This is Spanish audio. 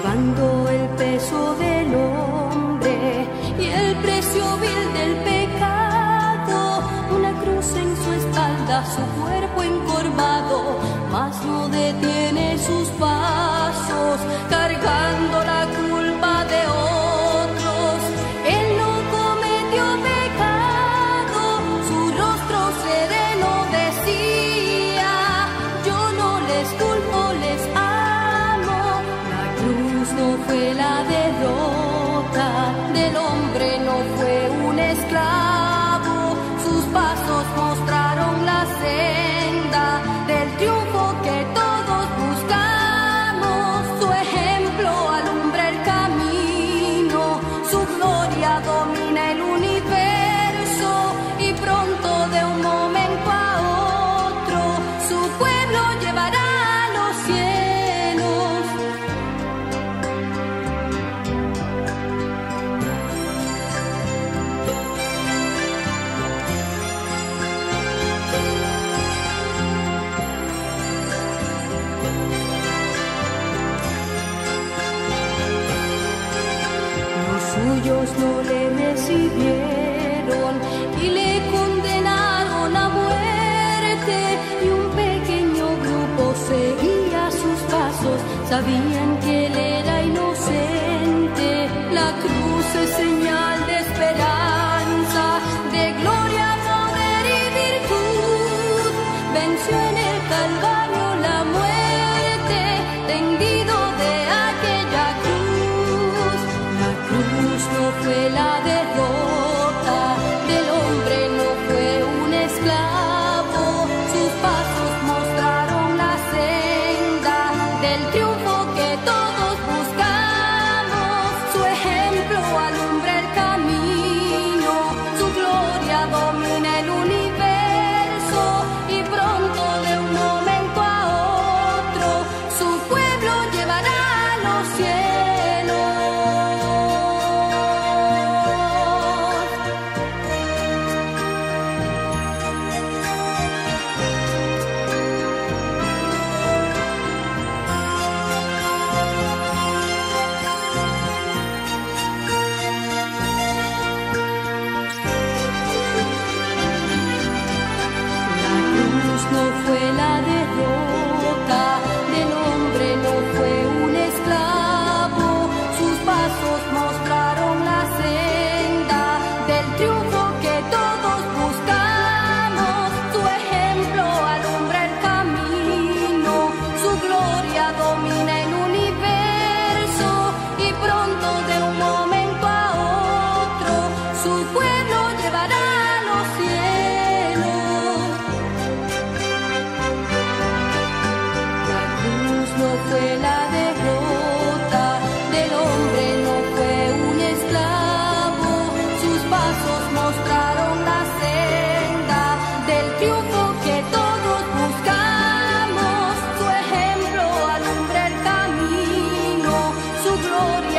cargando el peso del hombre y el precio vil del pecado, una cruz en su espalda, su cuerpo encorvado, mas no detiene sus pasos, cargando la culpa de otros. Él no cometió pecado, su rostro sereno decía: yo no les culpo, les amo. La cruz no fue la derrota del hombre, no fue un esclavo. Sus pasos mostraron la senda del triunfo que todos buscamos. Su ejemplo alumbra el camino, su gloria domina el universo, y pronto, de un momento a otro, su pueblo llevará a los cielos. Los suyos no le recibieron y le condenaron a muerte, y un pequeño grupo seguía sus pasos, sabían que él era inocente. La cruz es señal de esperanza, de gloria, poder y virtud. Venció en el Calvario la muerte, tendido de aquella cruz. La cruz no fue la derrota del hombre, no fue un esclavo. Sus pasos mostraron la senda del triunfo que todos buscamos. Su ejemplo alumbra el camino, su gloria domina el universo, y pronto, de un momento a otro, su pueblo llevará a los cielos. La cruz no fue la derrota del hombre, no fue un esclavo. Sus pasos mostraron la senda del triunfo que todos buscamos. Su ejemplo alumbra el camino, su gloria domina el universo, y pronto, de un momento a otro, su pueblo llevará a los cielos. La cruz no fue la derrota del hombre, no fue un esclavo. Sus pasos mostraron la senda del triunfo que todos buscamos. Su ejemplo alumbra el camino, su gloria